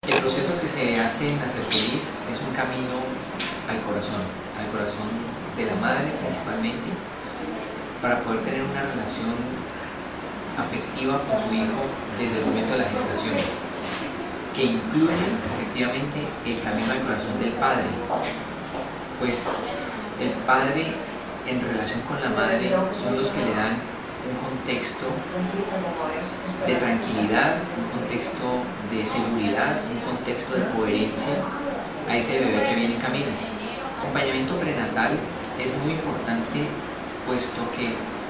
El proceso que se hace en Nacer Feliz es un camino al corazón de la madre principalmente, para poder tener una relación afectiva con su hijo desde el momento de la gestación, que incluye efectivamente el camino al corazón del padre, pues el padre en relación con la madre son los que le dan un contexto de tranquilidad, un contexto de seguridad, un contexto de coherencia a ese bebé que viene en camino. El acompañamiento prenatal es muy importante, puesto que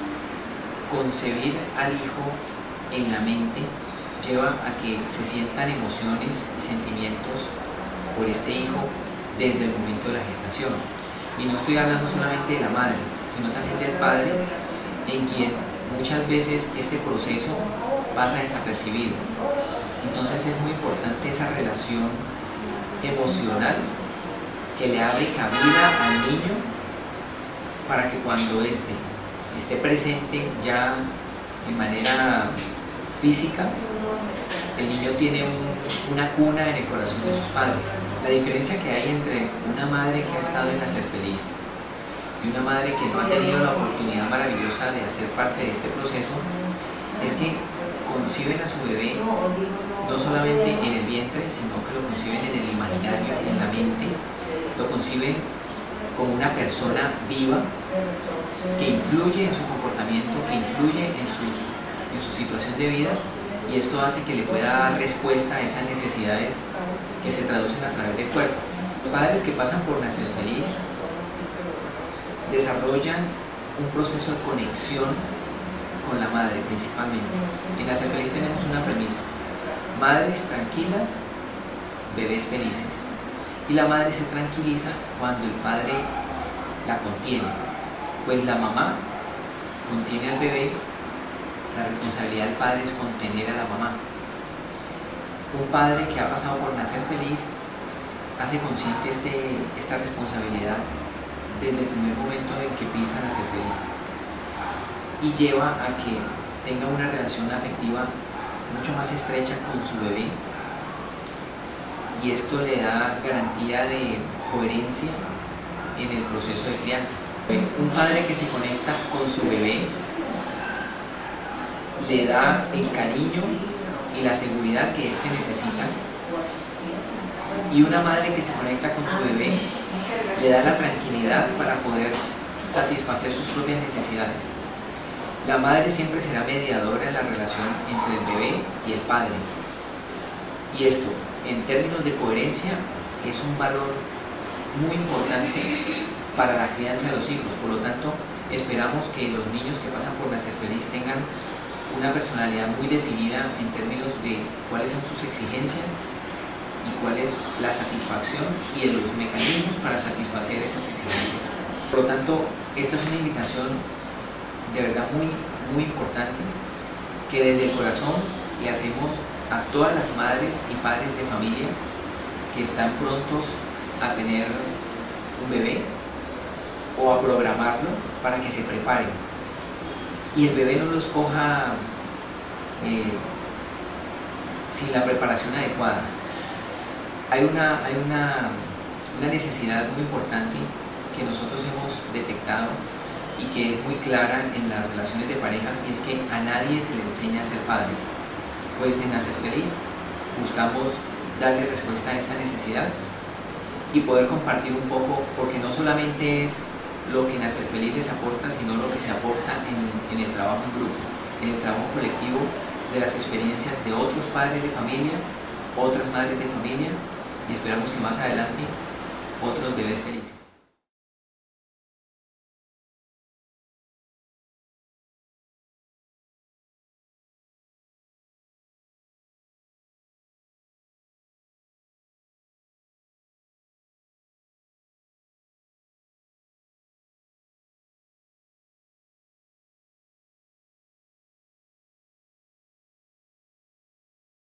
concebir al hijo en la mente lleva a que se sientan emociones y sentimientos por este hijo desde el momento de la gestación. Y no estoy hablando solamente de la madre, sino también del padre, en quien muchas veces este proceso pasa desapercibido. Entonces es muy importante esa relación emocional que le abre cabida al niño para que cuando éste esté presente ya de manera física, el niño tiene una cuna en el corazón de sus padres. La diferencia que hay entre una madre que ha estado en Nacer Feliz y una madre que no ha tenido la oportunidad maravillosa de hacer parte de este proceso es que conciben a su bebé no solamente en el vientre, sino que lo conciben en el imaginario, en la mente, lo conciben como una persona viva que influye en su comportamiento, que influye en su situación de vida, y esto hace que le pueda dar respuesta a esas necesidades que se traducen a través del cuerpo. Los padres que pasan por Nacer Feliz desarrollan un proceso de conexión con la madre principalmente. En Nacer Feliz tenemos una premisa: madres tranquilas, bebés felices. Y la madre se tranquiliza cuando el padre la contiene, pues la mamá contiene al bebé. La responsabilidad del padre es contener a la mamá. Un padre que ha pasado por Nacer Feliz hace consciente esta responsabilidad desde el primer momento en que pisa Nacer Feliz, y lleva a que tenga una relación afectiva mucho más estrecha con su bebé, y esto le da garantía de coherencia en el proceso de crianza. Un padre que se conecta con su bebé le da el cariño y la seguridad que éste necesita, y una madre que se conecta con su bebé le da la tranquilidad para poder satisfacer sus propias necesidades. La madre siempre será mediadora en la relación entre el bebé y el padre, y esto, en términos de coherencia, es un valor muy importante para la crianza de los hijos. Por lo tanto, esperamos que los niños que pasan por Nacer Feliz tengan una personalidad muy definida en términos de cuáles son sus exigencias y cuál es la satisfacción y los mecanismos para satisfacer esas exigencias. Por lo tanto, esta es una invitación de verdad muy importante que desde el corazón le hacemos a todas las madres y padres de familia que están prontos a tener un bebé o a programarlo, para que se preparen y el bebé no los coja sin la preparación adecuada. Hay una necesidad muy importante que nosotros hemos detectado y que es muy clara en las relaciones de parejas, y es que a nadie se le enseña a ser padres. Pues en Nacer Feliz buscamos darle respuesta a esta necesidad y poder compartir un poco, porque no solamente es lo que Nacer Feliz les aporta, sino lo que se aporta en el trabajo en grupo, en el trabajo colectivo, de las experiencias de otros padres de familia, otras madres de familia, y esperamos que más adelante otros bebés felices.